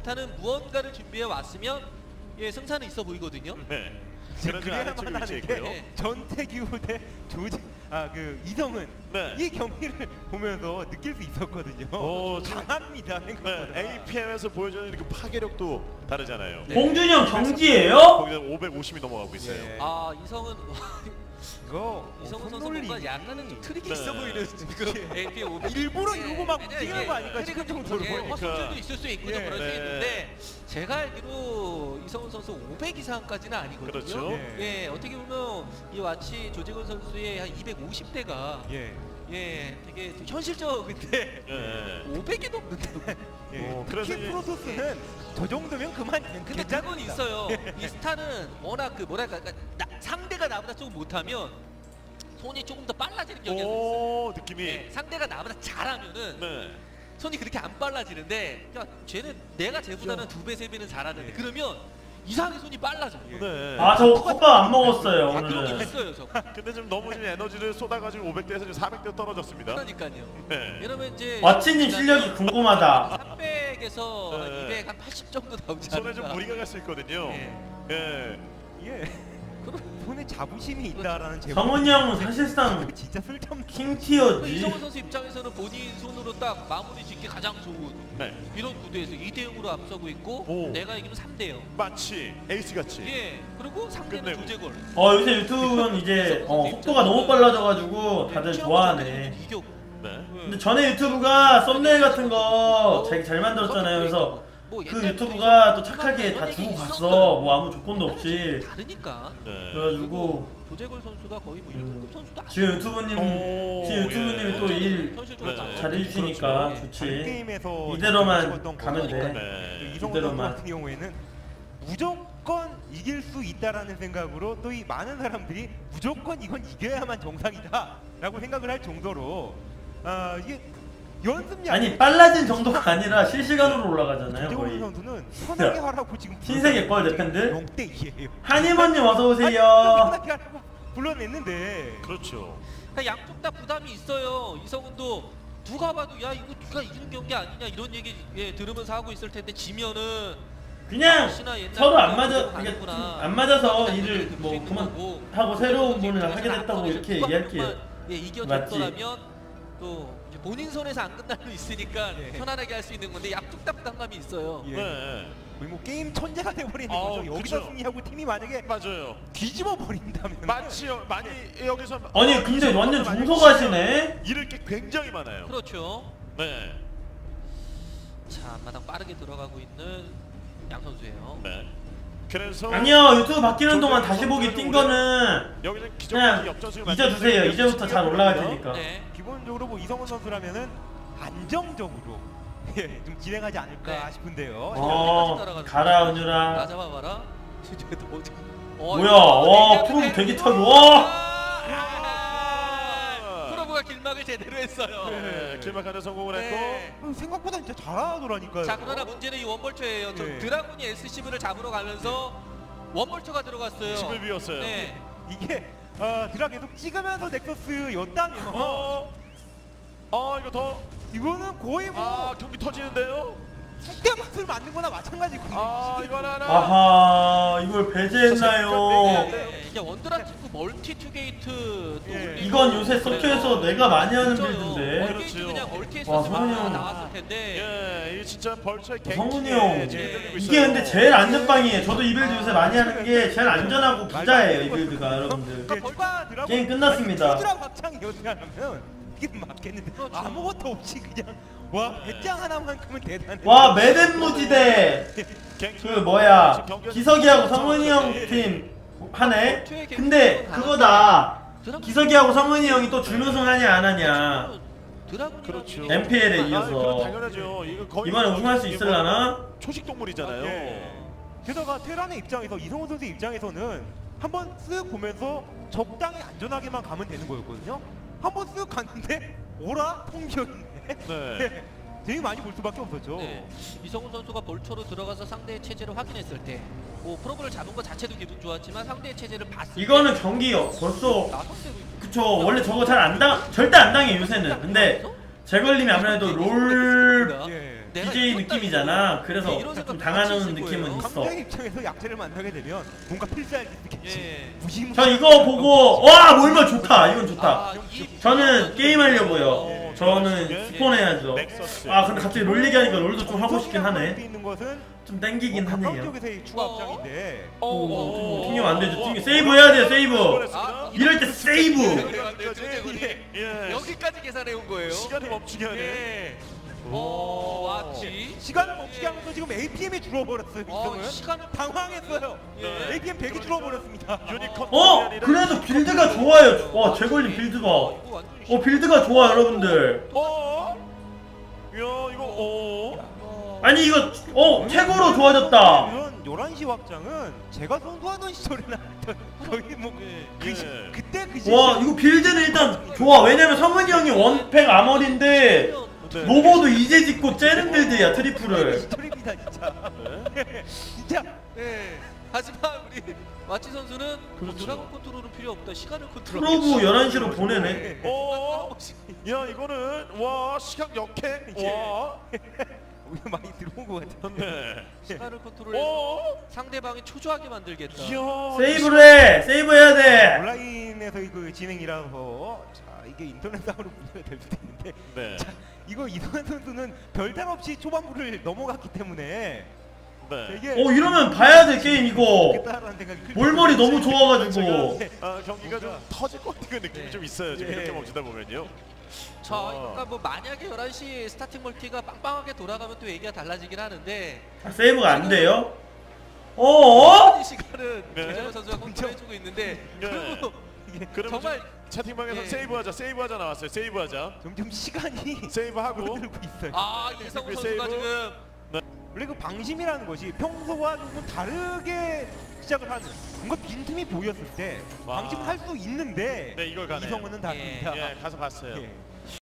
못하는 무언가를 준비해 왔으면 예, 승산은 있어 보이거든요. 네. 그래야만 하는 게 전태규 대 이성은 네. 이 경기를 보면서 느낄 수 있었거든요. 강합니다. 네. APM에서 보여주는 그 파괴력도 다르잖아요. 네. 봉준형 경지예요? 거기다 550이 넘어가고 있어요. 예. 아 이성은 이성은 선수 뭔가 약간은 좀 트릭이 있어 보이는 지금 AP 500 일부러 이러고 막 뛰는 거 아닐까 싶을 싶을 정도로 정도로 허술도 있을 수 있고요. 예. 그럴 수 네. 있는데 제가 알기로 이성훈 선수 500 이상까지는 아니거든요. 그렇죠. 예, 어떻게 보면 이 와치 조재근 선수의 한 250대가 예. 예, 되게 현실적인데 예. 500이 넘는데. 예. 그래서 특히 프로토스는 저 정도면 그만 근데 그건 있어요. 이 스타는 워낙 그 뭐랄까 상대가 나보다 조금 못하면 손이 조금 더 빨라지는 경향이 있어요. 느낌이. 네, 상대가 나보다 잘하면은 네. 손이 그렇게 안 빨라지는데, 그러니까 쟤는 내가 쟤보다는 2배, 3배는 잘하는데 예. 그러면 이상하게 손이 빨라져요. 예. 네. 아 저 컵밥 안 먹었어요 그런 게 오늘은. 있어요, 저. 근데 지금 너무 지금 에너지를 쏟아가지고 500대에서 지금 400대 떨어졌습니다. 그러니까요. 네. 이러면 이제 와치님 실력이 궁금하다. 300에서 네. 200, 한 80 정도 나오지 손에 않을까. 좀 무리가 갈 수 있거든요. 예. 예. 예. 손에 자부심이 있다라는 제목. 성훈이 형은 사실상 진짜 쓸데없는 킹티어지. 이성훈 선수 입장에서는 본인 손으로 딱 마무리 짓기 가장 좋은 네. 이런 구도에서 2대0으로 앞서고 있고 오. 내가 이기면 3대0. 마치 에이스 같이. 예. 그리고 상대는 끝내고. 조재걸. 요새 유튜브는 이제 속도가 너무 빨라져가지고 다들 좋아하네. 이겼고. 네. 근데 전에 유튜브가 썸네일 같은 거 자기 잘 만들었잖아요. 그래서 뭐 그 옛날 유튜브가 또 부터 착하게 다 이런 주고 얘기 갔어. 있었어요. 뭐 아무 조건도 없이. 다르니까. 네. 그래가지고 조재걸 선수가 거의 뭐 1등급 선수도 아니고. 지금 유튜브님 오, 지금 유튜브님이 예. 또 일 현실적으로 잘해주시니까 그렇죠. 좋지. 게임에서 이대로만 가면 돼. 네. 이성훈 선수 이대로만. 같은 경우에는 무조건 이길 수 있다라는 생각으로 또 이 많은 사람들이 무조건 이건 이겨야만 정상이다라고 생각을 할 정도로 이게 연습량 아니 빨라진 정도가 아니라 실시간으로 올라가잖아요 조재원 거의. 선수는 편하게 하라고 지금 신세계 뻘 내 팬들. 0대 2예요. 한이모님 어서 오세요. 편하게 하라고 불러냈는데 그렇죠. 그러니까 양쪽 다 부담이 있어요. 이성훈도 누가 봐도 야 이거 누가 이기는 경기 아니냐 이런 얘기 들으면서 하고 있을 텐데 지면은 그냥 혹시나 옛날 서로 안 맞아 경기도 이게 아니구나. 안 맞아서 그런 일을 생각이 뭐 들 수 있는 그만 거고. 하고 새로운 그런 분을 경기에서 하게 됐다고 앞서서 이렇게 누가 얘기할게요. 정말, 맞지? 이겨줬더라면 또 이제 본인 손에서 안 끝날 수 있으니까 예. 편안하게 할 수 있는 건데 양쪽 다 부담감이 있어요. 예. 네. 거의 뭐 게임 천재가 돼버리는 거죠. 여기서 그쵸. 승리하고 팀이 만약에 맞아요. 뒤집어 버린다면 마치 많이 여기서 아니 근데 완전 중소가시네. 잃을 게 굉장히 많아요. 그렇죠. 네. 자 앞마당 빠르게 들어가고 있는 양 선수예요. 네. 그래서 아니요 유튜브 바뀌는 동안 다시 보기 뛴 거는 여기는 그냥 기존 역전승을 잊어주세요. 이제부터 잘 올라갈 테니까. 네. 기본적으로 뭐 이성훈 선수라면은 안정적으로 좀 진행하지 않을까 네. 싶은데요. 가라 은유라. 나 잡아봐라. 뭐야? 와 프로브 되게 타기. 와. 프로브가 길막을 제대로 했어요. 네. 길막하는 성공을 네. 했고 생각보다 진짜 잘하더라니까요. 자 그러나 문제는 이 원벌처예요. 네. 드라군이 SCV를 잡으러 가면서 원벌처가 들어갔어요. 집을 비웠어요. 네. 이게 드라 계속 찍으면서 넥서스였다면 이거 더 이거는 거의 뭐 경기 터지는데요. 숙대 맛을 만든 거나 마찬가지거든요. 이건 하나. 아하 이걸 배제했나요? 네. 이게 원드라 팀프 멀티 투게이트 또 예. 올리고 이건 요새 서초에서 내가 많이 하는 그렇죠. 빌드인데. 멀티 그렇죠. 그냥 멀티에 와, 썼으면 성훈이 형. 나왔을 텐데. 예, 이게 진짜 벌처의 성훈이 갱킹에 형 들리고 이게 있어요. 근데 제일 안전빵이에요. 저도 이 빌드 요새 많이 하는 게 제일 안전하고 부자예요 이 빌드가 여러분들. 게임 끝났습니다. 드라 확장이었다면 이게 맞겠는데 그렇죠. 아무것도 없이 그냥 와 배짱 하나만큼은 대단해. 와 매덴무지대 그 뭐야 기석이하고 성은이 형 팀 하네. 근데 그거다. 기석이하고 성은이 형이 또 준우승하냐 안 하냐. 그렇죠. MPL에 그건 이어서 당연하죠. 이거 거의 이번에 우승할 수 있을라나? 초식 동물이잖아요. 예. 게다가 테란의 입장에서 이성훈 선수 입장에서는 한번 쓱 보면서 적당히 안전하게만 가면 되는 거였거든요. 한번 쓱 갔는데 오라 통기였네. 네. 되게 많이 볼 수밖에 없었죠. 네. 이성훈 선수가 벌초로 들어가서 상대의 체제를 확인했을 때 프로브를 잡은 것 자체도 기분 좋았지만 상대의 체제를 봤을 이거는 경기 벌써 나선대로 그쵸. 원래 저거 잘 안 절대 안 당해 요새는. 근데 제 걸림이 아무래도 롤 예. 내가 BJ 이겼다, 느낌이잖아. 이거. 그래서 이런 좀 생각 당하는 같이 느낌은 있을 있어. 강자의 입장에서 약체를 만나게 되면 뭔가 필살기 있겠지. 예. 무시무시한 저 이거 보고 와 몰면 좋다. 이건 좋다. 아, 저는 게임 하려고요. 어, 저는 네. 스폰 해야죠. 넥서스. 아 근데 갑자기 롤 얘기하니까 롤도 좀 하고 싶긴 하네. 있는 것은 좀 땡기긴 가까운 하네요. 쪽에서의 추가 확장인데 오, 튕기면 안 되죠. 튕기 세이브 해야 돼요. 세이브. 아, 이럴 때 세이브. 예. 여기까지 계산해 온 거예요. 시간을 멈추게 하네. 예. 왔지. 시간을 멈추게 하면서 지금 APM이 줄어버렸어요. 이성은 시간을 당황했어요. 예. APM 100이 줄어버렸습니다. 유니콘. 그래도 빌드가 좋아요. 와 제걸린 빌드 봐. 이거 완전 빌드가 좋아 여러분들. 야 이거 아니 이거 최고로 좋아졌다. 이런 11시 확장은 제가 선수하던 시절이나 거의 뭐 그때 그 시절 와 이거 빌드는 일단 좋아. 왜냐면 성은이 형이 원팩 아머리인데 로보도 이제 짓고 째는 빌드야 트리플을. 시절입니다 진짜. 진짜 예. 하지만 우리 마치 선수는 그렇죠. 드라곤 컨트롤은 필요 없다. 시간을 컨트롤. 프로브 11시로 보내네. 야 이거는 와 시각 역행. 와. 우리 많이 들어온 것 같아요. 네. 시간을 컨트롤해서 상대방이 초조하게 만들겠다. 이야. 세이브를 해. 세이브 해야 돼. 온라인에서의 그 진행이라서 자 이게 인터넷상으로 문제가 될 수도 있는데 네. 자 이거 이성현 선수는 별탈 없이 초반부를 넘어갔기 때문에 네. 이게 이러면 봐야 돼 게임 이거. 좋겠다라는 생각이 클 몰머리 너무 좋아가지고. 경기가 좀 터질 것 같은 느낌이 네. 좀 있어요. 지금 예. 이렇게 멈추다 보면요. 자, 그러니까 뭐 만약에 11시 스타팅 멀티가 빵빵하게 돌아가면 또 얘기가 달라지긴 하는데 세이브가 안 돼요? 어어? 시간은 네. 조재호 선수가 컨트롤해주고 있는데 네. 그리고 그러면 정말 채팅방에서 예. 세이브하자 나왔어요. 세이브하자. 점점 시간이 세이브하고. 줄어들고 있어요. 이성우 그 선수가 세이브. 지금 원래 그 방심이라는 것이 평소와 조금 다르게 시작을 하는 뭔가 빈틈이 보였을 때 와. 방심을 할 수 있는데 네 이걸 가네. 이성훈은 다릅니다. 예 가서 봤어요. 예.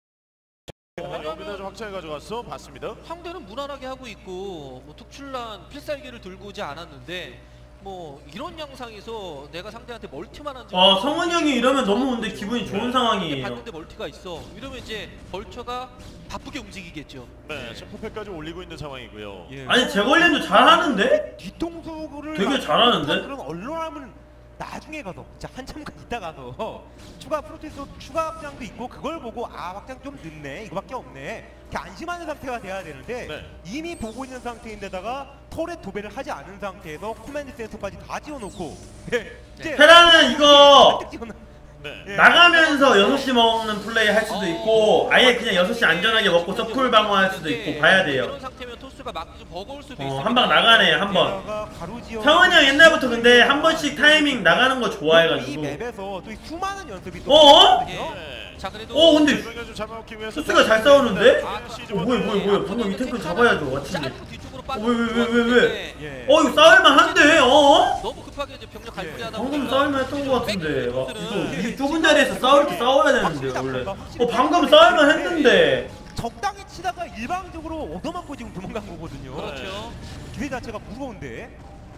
여기다 좀 확장해 가져갔어. 봤습니다. 상대는 무난하게 하고 있고 뭐 특출난 필살기를 들고 오지 않았는데 뭐 이런 양상에서 내가 상대한테 멀티만 한 적이 성은이 형이 이러면 너무 근데 기분이 좋은 상황이에요. 봤는데 멀티가 있어. 이러면 이제 벌처가 바쁘게 움직이겠죠. 네, 지금 포패까지 올리고 있는 상황이고요. 예. 아니 제걸린도 잘하는데? 뒤통수를 되게 잘하는데? 그런 언론함은 나중에 가서 진짜 한참 있다 가서 추가 프로테스 추가 확장도 있고 그걸 보고 확장 좀 늦네 이거밖에 없네 이렇게 안심하는 상태가 돼야 되는데 네. 이미 보고 있는 상태인데다가 터렛 도배를 하지 않은 상태에서 코맨드 센서까지 다 지어놓고 이제 테라는 이거 잔뜩 지어놓- 네. 예. 나가면서 6시 먹는 플레이 할 수도 있고 아예 그냥 6시 안전하게 먹고 서클 방어할 수도 있고 봐야 돼요. 이런 상태면 토스가 막기 좀 버거울 수도 있어. 한 방 나가네 한 번. 게다가 가로지어 성은이 형 옛날부터 근데 한 번씩 타이밍 나가는 거 이 좋아해가지고. 맵에서 또 수많은 연습이 또 어어? 있거든요. 네. 자 그래도 근데 절벽을 좀 잡아먹기 위해서 토스가 잘 싸우는데? 시즌 뭐야 방금 이 탱크 잡아야죠 왓츠님. 짧고 뒤쪽으로 빠져. 왜? 예. 이거 싸울만 한데? 너무 급하게 이제 병력 갈무리하다 방금 보니까 싸울만 했던 것 같은데 막 토스는 이거 이 좁은 자리에서 싸울 때 싸워야 되는데 원래 방금 싸울만 했는데 적당히 치다가 일방적으로 얻어맞고 지금 도망간 거거든요. 그렇죠. 기회 자체가 무거운데.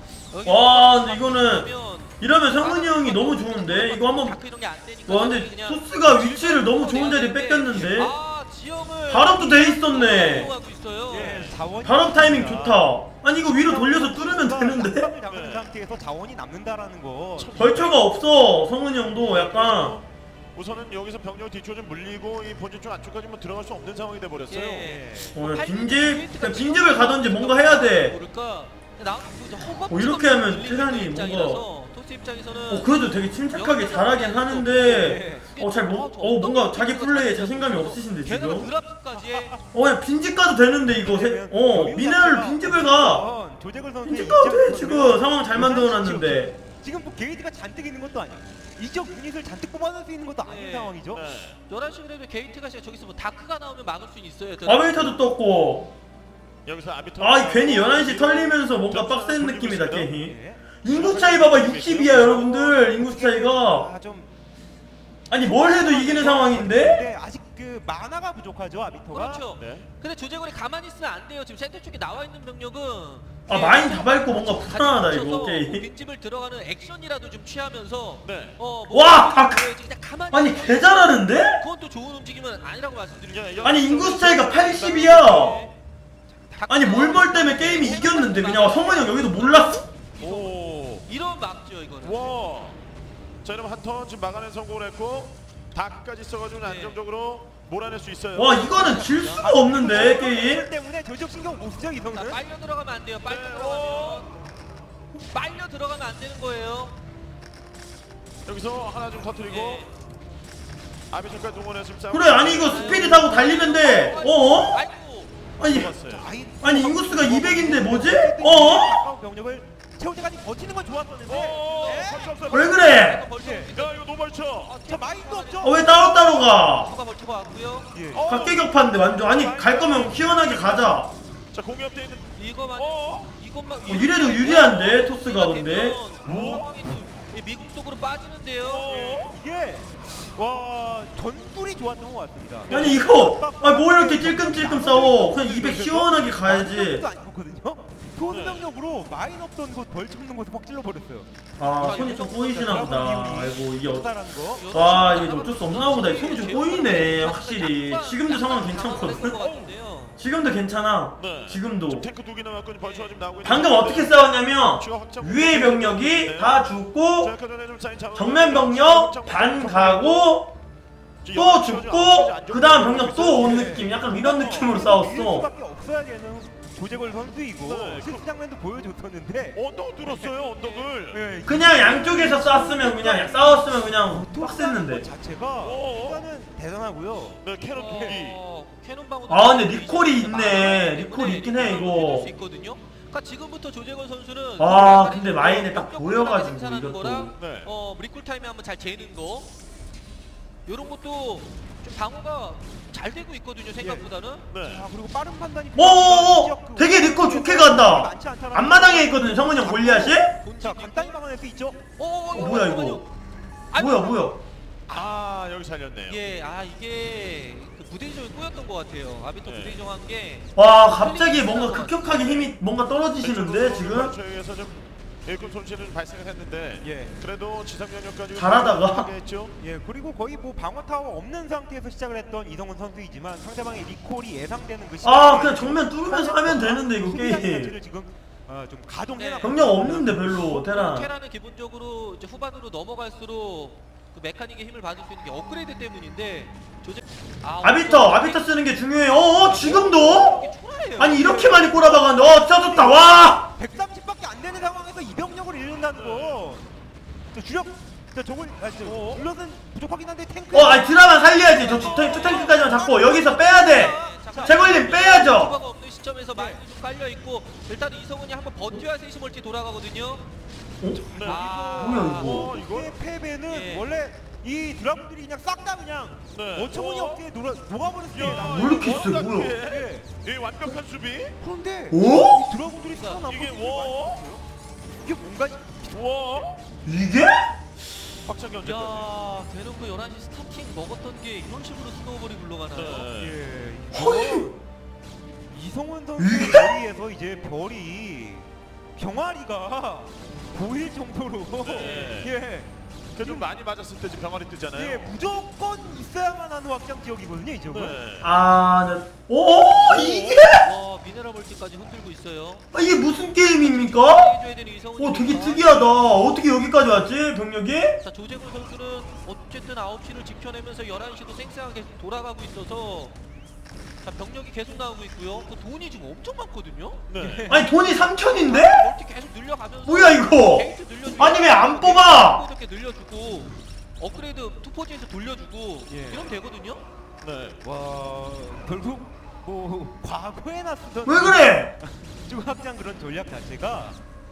와 근데 이거는 이러면 성은이 형이 너무 좋은데 이거 한번 다크 이런 게 안 되니까 와 근데 그냥 토스가 위치를 너무 좋은 자리에 뺏겼는데 지형을 발업도 돼 있었네. 하고 있어요. 예, 자원이 발업 타이밍 좋다. 아니 이거 위로 돌려서 뚫으면 되는데? 을 잡는 상태에서 자원이 남는다라는 거. 벌처가 없어 성은이 형도 약간. 우선은 여기서 병력 뒤쪽 좀 물리고 이 본진 쪽 안쪽까지 뭐 들어갈 수 없는 상황이 돼 버렸어요. 예. 빈집을 가던지 뭔가 해야 돼. 모를까? 나 이렇게 하면 테란이 뭔가 토스 입장에서는 그래도 되게 침착하게 잘하긴 하는데 뭔가 자기 플레이에 자신감이 없으신데 게다가 지금. 드랍까지 그냥 빈집 가도 되는데 이거 미네랄 빈집을 가. 조재걸 선수 빈집 가도 돼 지금 상황 잘 만들어놨는데. 지금 뭐 게이트가 잔뜩 있는 것도 아니야. 이적 유닛을 잔뜩 뽑아낼 수 있는 것도 아닌 네. 상황이죠. 네. 11시 그래도 게이트가 저기서 뭐 다크가 나오면 막을 수 있어요. 아베이터도 떴고. 여기서 아비터. 괜히 11시 털리면서 뭔가 빡센 느낌이다 게임이. 예. 인구 차이 봐봐 60이야 여러분들. 인구 차이가. 좀 아니 뭘 해도 이기는 상황인데? 네, 아직 그 만화가 부족하죠 아비토가. 그렇죠. 네. 근데 조재골이 가만히 있으면 안 돼요. 지금 센터 쪽에 나와 있는 병력은 많이 다 밟고 뭔가 불안하다 이거 뭐 게임. 빈집을 들어가는 액션이라도 좀 취하면서 네. 와, 그냥 가만히 아니 개 잘하는데? 그건 또 좋은 움직임은 아니라고 말씀드리죠. 예, 아니 인구 차이가 80이야. 아니 몰벌 때문에 게임이 이겼는데 그냥 성훈이 형 여기도 몰랐어. 오. 이런 막죠 이거는. 와. 자, 이러면 한 턴 지금 막아낸 성공을 했고 다크까지 써가지고 안정적으로 몰아낼 수 있어요. 와 이거는 질 수가 없는데 게임. 때문에 전적 신경 못 쓰죠 이성은. 빨려 들어가면 안 돼요. 빨려 들어가면 안 되는 거예요. 여기서 하나 좀 터뜨리고 예. 아비전까지 동원해서 싸우고. 그래 아니 이거 스피드 타고 달리면 돼. 어? 아이고. 아니 좋았어요. 아니 인구수가 200인데 뭐지? 어? 병력을 채울 때까지 버티는 건 좋았었는데. 네. 왜 그래? 야 이거 너무 멀죠. 저 마인도 없죠. 왜 따로따로 가? 추가 벌초가 왔고요. 예. 각계격파인데 완전. 아니 갈 거면 시원하게 가자. 자 공격돼 있는. 이것만 이것만 이래도 유리한데 토스가 근데. 상황이 또 미국 쪽으로 빠지는데요. 이게 와 전술이 좋았던 것 같습니다. 아니 이거 뭐 이렇게 찔끔찔끔 싸워. 그냥 200 시원하게 가야지. 안 좋거든요. 소수병력으로 마인 없던 곳 벌 찍는 곳을 확 찔러버렸어요. 아 손이 좀 꼬이시나 보다. 아이고 이게 다라는 거. 와 이게 어쩔 수 없나 보다. 손이 좀 꼬이네 확실히. 지금도 상황 괜찮거든. 지금도 괜찮아. 네. 지금도. 지금 탱크 2개 남았고 벌초가 지금 나오고 있는. 방금 어떻게 싸웠냐면 위에 병력이 다 죽고 자, 아까 전에 좀 사인 잡아- 정면 병력 반 가고 또 죽고 그 다음 병력 또 온 느낌. 약간 이런 느낌으로 싸웠어. 수밖에 없어야 되는 조재걸 선수이고 네. 실수 장면도 보여줬었는데. 언덕 뚫었어요 언덕을. 예, 그냥 양쪽에서 쐈으면 그냥 싸웠으면 그냥 빡셌는데. 자체가 일단은 대단하고요. 네 캐럿 두기. 캐논 방어. 아 근데 리콜이 있네. 리콜이 있긴 해 이거. 수 있거든요. 그러니까 지금부터 조재건 선수는 아 근데 마인에 딱 보여가지고 생산하는 거랑 이것도. 네. 리콜 타임에 한번 잘 재는 거. 요런 것도 좀 방어가 잘 되고 있거든요 생각보다는. 네. 아 그리고 빠른 판단이. 오 되게 리콜 좋게 간다. 앞마당에 있거든 성훈이 형 골리앗이? 자 간단히 막아낼 수 있죠. 뭐야 이거? 뭐야? 아 여기 살렸네요. 예, 이게 그 부대이정이 꼬였던 것 같아요. 아비터 네. 부대이정한 게. 와 갑자기 뭔가 급격하게 힘이 뭔가 떨어지시는데 지금? 저희에서 좀 일꾼 손실은 발생을 했는데 예. 그래도 지상 병력까지 잘하다가. 했죠. 예 그리고 거의 뭐 방어 타워 없는 상태에서 시작을 했던 이성훈 선수이지만 상대방의 리콜이 예상되는 그 아 그냥 정면 뚫으면서 하면 되는데 이거 게임. 자체를 지금 좀 가동해놨. 병력 없는데 별로 테란. 테라는 기본적으로 이제 후반으로 넘어갈수록 그 메카닉의 힘을 받을 수 있는 게 업그레이드 때문인데 아비터 쓰는 게 중요해요. 지금도? 이게 초라해요. 아니 이렇게 많이 꼬라박았는데 진짜 좋다. 와 130밖에 안 되는 상황에서 이병력을 잃는다는 거. 주력 저걸 물론은 부족하긴 한데 탱크. 아니 드라마 살려야지. 저 투탱크까지만 잡고 여기서 빼야 돼. 제걸림 빼야죠. 디바가 없는 시점에서 마인이 좀 깔려 있고 일단 이성훈이 한번 버텨야 세시 멀티 돌아가거든요. 네. 뭐야 이거? 이거? 패배는 예. 원래 이 드라군들이 그냥 싹 다 그냥 네. 어처구니 없게 녹아버렸어요. 왜 이렇게 세? 뭐야? 예. 이 완벽한 수비. 그런데 오? 이 드라군들이 살아남고 이게 있는 게 많았어요. 이게 뭔가 와. 이게? 확장 견제. 야, 대놓고 11시 스타팅 먹었던 게 이런 식으로 스노우볼이 굴러가나요? 네. 예. 이성훈 선수의 머리에서 이제 별이 병아리가 보일 정도로 네. 예. 좀 많이 맞았을 때 지금 병아리 뜨잖아요. 예, 무조건 있어야만 하는 확장 지역이거든요, 이 지역은. 네. 오 이게? 미네랄 멀티까지 흔들고 있어요. 이게 무슨 게임입니까? 해줘야 되는 이성훈. 되게 특이하다. 어떻게 여기까지 왔지 병력이? 자, 조재근 선수는 어쨌든 9시를 지켜내면서 11시도 쌩쌩하게 돌아가고 있어서 자, 병력이 계속 나오고 있고요. 그 돈이 지금 엄청 많거든요. 네. 아니 돈이 3천인데? 멀티 계속 늘려가면서 뭐야 이거? 게이트 늘려주고 아니 왜 안 뽑아? 이렇게 늘려주고 업그레이드 투포지에서 돌려주고 예. 이러면 되거든요. 네. 와, 결국 뭐 과거에나 쓰던 왜 그래? 중확장 그런 전략 자체가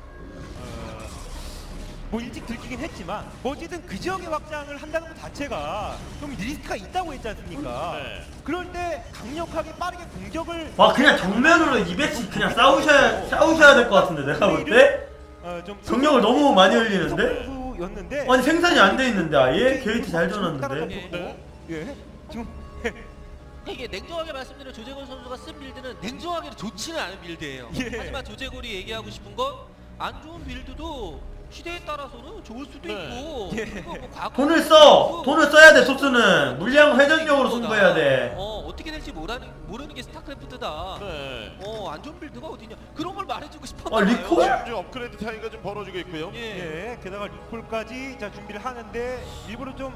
뭐 일찍 들키긴 했지만 어쨌든 그 지역의 확장을 한다는 것 자체가 좀 리스크가 있다고 했지 않습니까? 네. 그럴 때 강력하게 빠르게 공격을 와 그냥 정면으로 200씩 그냥 싸우셔야 될 것 같은데 내가 볼 때? 좀 정력을 너무 많이 흘리는데? 선수였는데 아니 생산이 안 돼 있는데 아예? 게이트 잘 줘놨는데? 네. 예. 지금 이게 냉정하게 말씀드린 조재골 선수가 쓴 빌드는 냉정하게 좋지는 않은 빌드예요. 예. 하지만 조재골이 얘기하고 싶은 건 안 좋은 빌드도 시대에 따라서는 좋을 수도 네. 있고 예. 그거 뭐 과거 돈을 써야 돼 토스는. 물량 회전력으로 승부해야 돼. 어떻게 어떻게 될지 모르는 게 스타크래프트다. 네. 안 좋은 빌드가 어디냐. 그런 걸 말해주고 싶었나 아, 봐요. 리콜? 지금 업그레이드 타이가 좀 벌어지고 있고요. 예. 예, 게다가 리콜까지 자 준비를 하는데 일부러 좀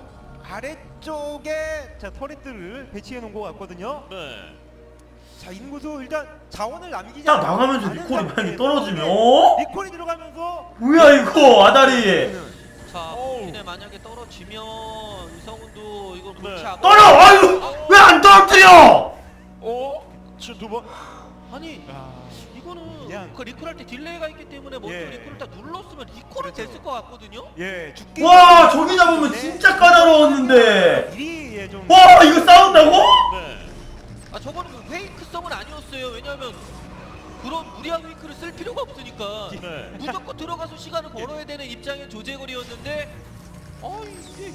아래쪽에 자 터렛들을 배치해 놓은 것 같거든요. 네. 자 인구수 일단 자원을 남기지 딱 않는 나가면서 않은 리콜이 상태에서 많이 떨어지면 리콜이 들어가면서 뭐야 이거 아다리. 자, 어우. 본진에 만약에 떨어지면 이성훈도 이걸 골치 네. 아파. 떨어! 아유 왜 안 떨어뜨려? 지금 두 번. 아니 이거는 그냥- 그 리콜할 때 딜레이가 있기 때문에 먼저 예. 리콜을 다 눌렀으면 리콜은 그렇죠. 됐을 것 같거든요. 예 죽기 와 저기 잡으면 진짜 까다로웠는데. 미리 예, 좀 와 이거 싸운다고? 네. 저거는 페이크성은 아니었어요. 왜냐하면 그런 무리한 페이크를 쓸 필요가 없으니까 네. 무조건 들어가서 시간을 벌어야 되는 입장의 조제거리였는데 이게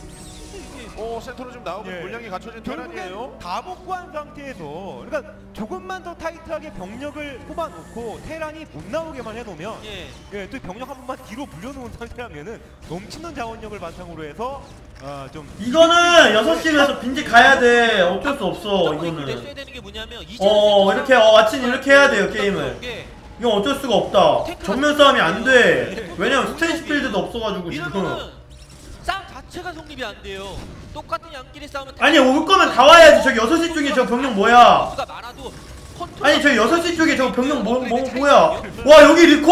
센터로 지금 나오고 예. 물량이 갖춰진 테란이에요. 결국엔 다 복구한 상태에서 그러니까 조금만 더 타이트하게 병력을 뽑아놓고 테란이 못 나오게만 해놓으면 예. 또 병력 한 번만 뒤로 물려놓은 상태라면은 넘치는 자원력을 바탕으로 해서 좀 이거는 6시에서 빈집 가야 돼. 어쩔 수 없어 이거는 이거는. 냈어야 되는 게 뭐냐면 이렇게 마침 이렇게 해야 돼요 게임을. 이건 어쩔 수가 없다. 정면 싸움이 안 돼. 왜냐면 스테이지 필드도 없어가지고 지금. 이러면은 싸움 자체가 성립이 안 돼요. 똑같은 양끼리 싸우면 아니 올 거면 다 와야지. 저기 6시 쪽에 저 병력 뭐야? 수가 많아도 컨트롤 아니 저기 6시 쪽에 저 병력 뭐야? 와 여기 리콜?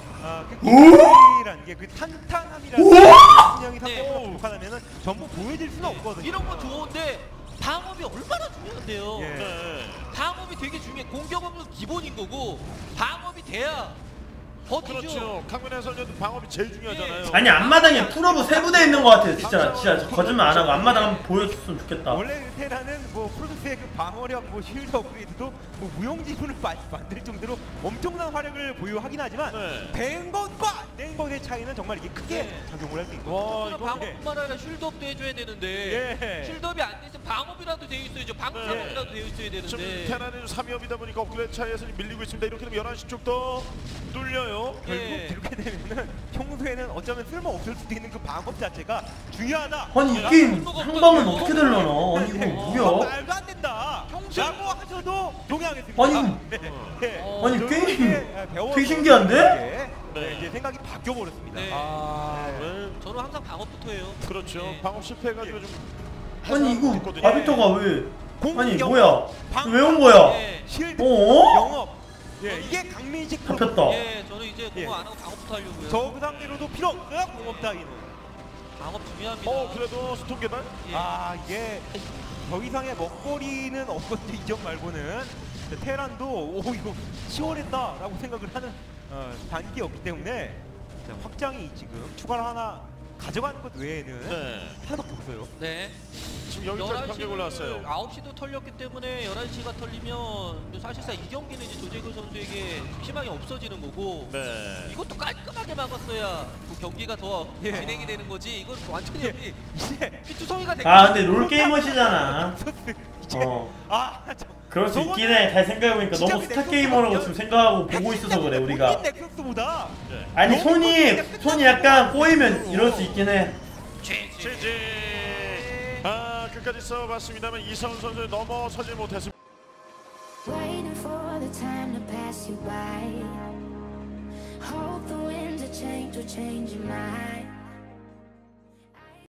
그 기술이라는 게 그 탄탄함이라는 우와! 분량이 상대보다 부족하다면은 전부 보여질 수는 없거든요. 이런 건 좋은데 방업이 얼마나 중요한데요. 예. 네. 방업이 되게 중요해. 공격은 기본인 거고 방업이 돼야 버티죠. 그렇죠. 강민혜선수는 방업이 제일 중요하잖아요. 아니 앞마당에 풀업을 3부대 있는 것 같아. 진짜 거짓말 안 하고 앞마당 한번 보여줬으면 좋겠다. 원래 테라는 뭐 프로토스의 그 방어력, 뭐 쉴드 업그레이드도 뭐 무용지물을 만들 정도로 엄청난 화력을 보유하긴 하지만 네. 된 것과 안 된 것의 차이는 정말 이게 크게 네. 작용을 할 수 있고. 와, 이거 방업뿐만 아니라 쉴드업도 해줘야 되는데 예. 쉴드업이 안 돼서 방업이라도 되어 있어야죠. 방사업이라도 되어 있어야 지금 되는데. 테란은 3위업이다 보니까 업그레이드 차이에서 밀리고 있습니다. 이렇게 되면 11시 쪽도 뚫려요. 결국 예. 이렇게 되면은 평소에는 어쩌면 쓸모 없을 수도 있는 그 방업 자체가 중요하다. 아니 이 게임 상방은 어떻게 되려나? 아니 이거 뭐야? 말도 안 된다. 평소에- 라고 하셔도 동의하겠습니다. 아니, 이거- 네. 아니 저도 게임 이렇게 배워서 되게 신기한데? 이렇게, 네. 이제 생각이 바뀌어 버렸습니다. 네. 네. 저는 항상 방업부터 해요. 그렇죠. 네. 방업 실패해가지고 좀 아니 이거 있거든요. 아비터가 왜? 아니 공격, 뭐야? 방어, 왜 온 거야? 예. 실드, 어? 영업. 예, 이게 강민식 프로. 잡혔다. 예, 저는 이제 그거 예. 안 하고 방업부터 하려고요. 저 그 상태로도 필요 없어요. 공업 따위는. 방업 중요합니다. 그래도 스톤 계단? 예. 이게 더 이상의 먹거리는 없거든요. 이점 말고는. 테란도 오 이거 치열했다라고 생각을 하는 단계였기 때문에 자, 확장이 지금 추가로 하나 가져가는 것 외에는 네. 하나밖에 없어요. 네. 지금 여기까지 경기 올라왔어요. 9시도 털렸기 때문에 11시가 털리면 사실상 이 경기는 이제 조재근 선수에게 희망이 없어지는 거고 네. 이것도 깔끔하게 막았어야 그 경기가 더 예. 진행이 되는 거지. 이건 완전히 예. 여기 이제 피투성이가 된 아 근데 롤 게이머시잖아. 이제 그럴 수 있긴 해. 잘 생각해보니까 진짜 너무 그 스타 넥서스 게이머라고 연- 지금 생각하고 보고 있어서 그래 우리가. 넥서스보다 네. 아니 손이 약간 꼬이면 이럴 수 있긴 해. 지지. 끝까지 싸워봤습니다만 이성훈 선수 넘어서지 못했습니다. Waiting for the time to pass you by. Hope the winds of change will change your mind.